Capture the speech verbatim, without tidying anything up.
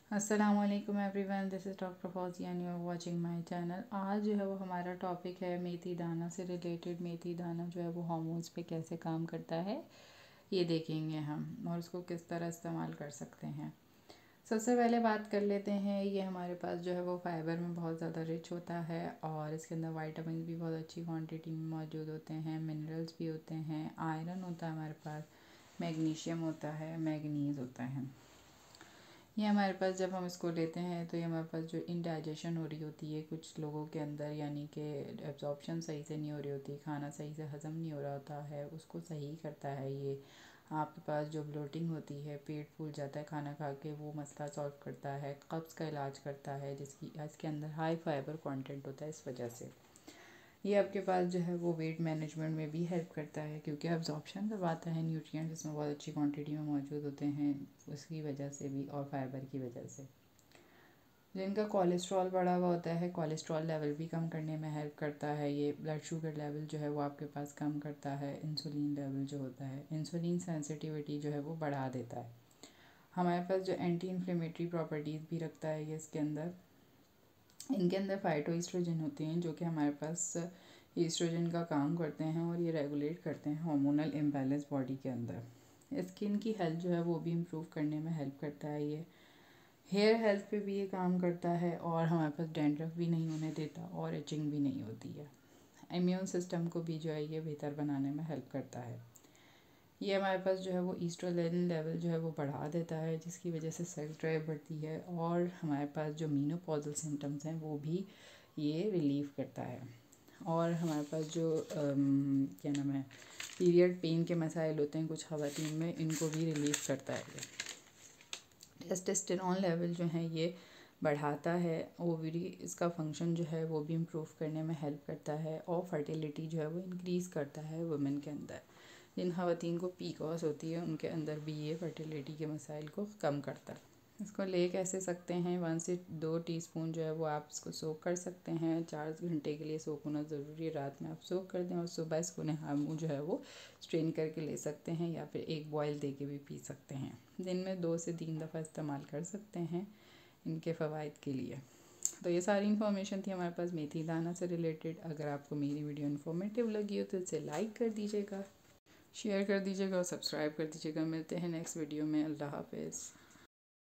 अस्सलामुअलैकुम everyone, this is doctor Fauzia and you are watching my channel. आज जो है वो हमारा टॉपिक है मेथी दाना से रिलेटेड। मेथी दाना जो है वो हार्मोन्स पे कैसे काम करता है ये देखेंगे हम, और उसको किस तरह इस्तेमाल कर सकते हैं। सबसे पहले बात कर लेते हैं, ये हमारे पास जो है वो फाइबर में बहुत ज़्यादा रिच होता है और इसके अंदर वाइटामिन भी बहुत अच्छी क्वांटिटी में मौजूद होते हैं, मिनरल्स भी होते हैं, आयरन होता है हमारे पास, मैग्नीशियम होता है, मैगनीज होता है। ये हमारे पास जब हम इसको लेते हैं तो ये हमारे पास जो इंडाइजेशन हो रही होती है कुछ लोगों के अंदर, यानी कि एब्जॉर्प्शन सही से नहीं हो रही होती, खाना सही से हज़म नहीं हो रहा होता है, उसको सही करता है ये। आपके पास जो ब्लोटिंग होती है, पेट फूल जाता है खाना खा के, वो मसला सॉल्व करता है। कब्ज़ का इलाज करता है, जिसकी इसके अंदर हाई फाइबर कंटेंट होता है, इस वजह से ये आपके पास जो है वो वेट मैनेजमेंट में भी हेल्प करता है, क्योंकि अब्जॉर्प्शन जब आता है न्यूट्रिएंट्स इसमें बहुत अच्छी क्वांटिटी में मौजूद होते हैं, उसकी वजह से भी और फाइबर की वजह से। जिनका कोलेस्ट्रॉल बढ़ा हुआ होता है, कोलेस्ट्रॉल लेवल भी कम करने में हेल्प करता है ये। ब्लड शुगर लेवल जो है वो आपके पास कम करता है। इंसुलिन लेवल जो होता है, इंसुलिन सेंसिटिविटी जो है वो बढ़ा देता है। हमारे पास जो एंटी इन्फ्लेमेटरी प्रॉपर्टीज़ भी रखता है ये इसके अंदर। इनके अंदर फाइटो ईस्ट्रोजन होते हैं जो कि हमारे पास ईस्ट्रोजन का काम करते हैं और ये रेगुलेट करते हैं हार्मोनल इम्बैलेंस बॉडी के अंदर। स्किन की हेल्थ जो है वो भी इम्प्रूव करने में हेल्प करता है ये। हेयर हेल्थ पे भी ये काम करता है और हमारे पास डैंड्रफ भी नहीं होने देता और इचिंग भी नहीं होती है। इम्यून सिस्टम को भी जो है ये बेहतर बनाने में हेल्प करता है। ये हमारे पास जो है वो ईस्ट्रोजन लेवल जो है वो बढ़ा देता है, जिसकी वजह से सेक्स ड्राइव बढ़ती है और हमारे पास जो मीनोपॉजल सिम्टम्स हैं वो भी ये रिलीव करता है। और हमारे पास जो अम, क्या नाम है, पीरियड पेन के मसाइल होते हैं कुछ ख़वातीन में, इनको भी रिलीव करता है ये। टेस्टोस्टेरोन लेवल जो है ये बढ़ाता है। ओवरी इसका फंक्शन जो है वो भी इम्प्रूव करने में हेल्प करता है और फर्टिलिटी जो है वो इंक्रीज़ करता है वुमेन के अंदर। जिन ख़वातीन को पीकॉस होती है उनके अंदर भी ये फर्टिलिटी के मसाइल को कम करता है। इसको ले कैसे सकते हैं, वन से दो टीस्पून जो है वो आप इसको सोक कर सकते हैं। चार घंटे के लिए सोक होना ज़रूरी है, रात में आप सोक कर दें और सुबह इसको नहा मुँह जो है वो स्ट्रेन करके ले सकते हैं, या फिर एक बॉयल दे के भी पी सकते हैं। दिन में दो से तीन दफ़ा इस्तेमाल कर सकते हैं इनके फ़वाइद के लिए। तो ये सारी इन्फॉर्मेशन थी हमारे पास मेथी दाना से रिलेटेड। अगर आपको मेरी वीडियो इन्फॉर्मेटिव लगी हो तो इसे लाइक कर दीजिएगा, शेयर कर दीजिएगा और सब्सक्राइब कर दीजिएगा। मिलते हैं नेक्स्ट वीडियो में। अल्लाह हाफ़िज़।